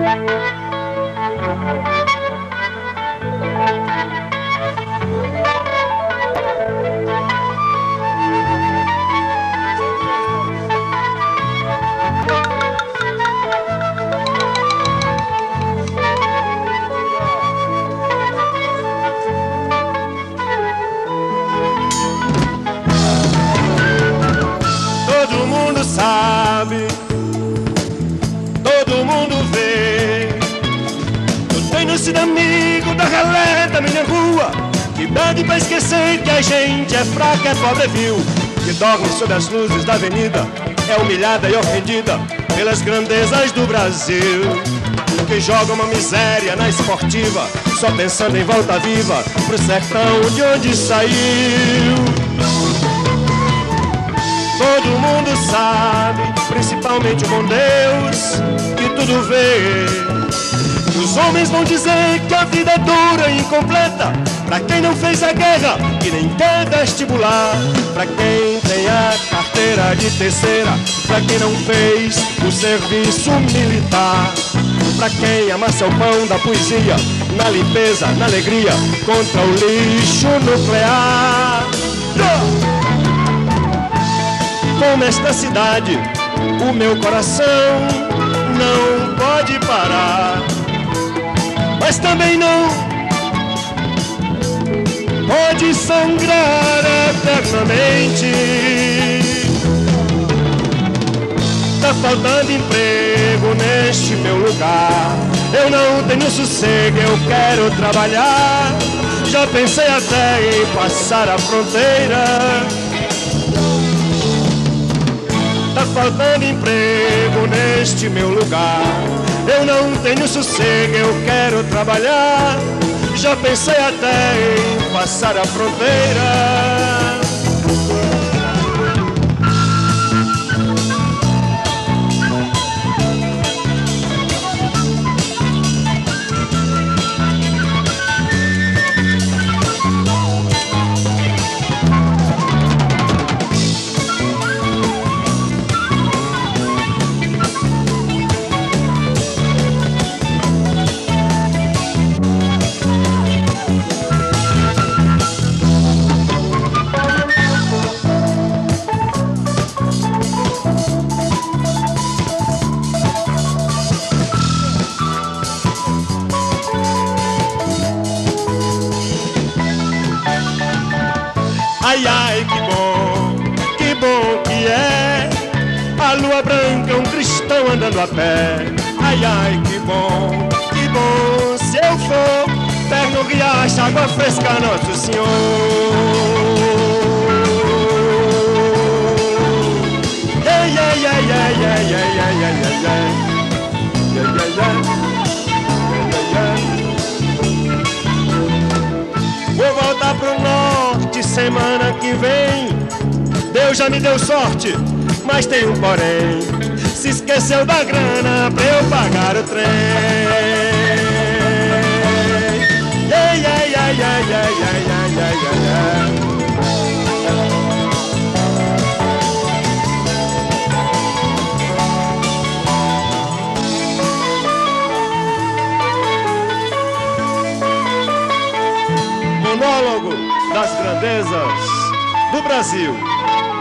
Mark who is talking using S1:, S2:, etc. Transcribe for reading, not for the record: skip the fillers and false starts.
S1: Sabe, todo mundo vê. Eu tenho sido amigo da galera da minha rua, que bebe pra esquecer que a gente é fraca, é pobre, viu? Que dorme sob as luzes da avenida, é humilhada e ofendida pelas grandezas do Brasil. Que joga uma miséria na esportiva, só pensando em volta viva pro sertão de onde saiu. Todo mundo sabe, principalmente o bom Deus, que tudo vê. Os homens vão dizer que a vida é dura e incompleta pra quem não fez a guerra e nem quer vestibular, pra quem tem a carteira de terceira, pra quem não fez o serviço militar, pra quem amassa o pão da poesia, na limpeza, na alegria, contra o lixo nuclear. Como esta cidade, o meu coração não pode parar, mas também não pode sangrar eternamente. Tá faltando emprego neste meu lugar, eu não tenho sossego, eu quero trabalhar. Já pensei até em passar a fronteira. Tá faltando emprego neste meu lugar, eu não tenho sossego, eu quero trabalhar. Já pensei até em passar a fronteira. Ai, ai, que bom que é a lua branca, um cristão andando a pé. Ai, ai, que bom se eu for perto do riacho, água fresca, Nosso Senhor. Ei, ei, ei, ei, ei, ei, ei, ei, ei. Vou voltar pro norte semana que vem. Deus já me deu sorte, mas tem um porém. Se esqueceu da grana pra eu pagar o trem. Ei, ei, ei, ei, ei, ei, ei, ei, ei. Monólogo das grandezas do Brasil.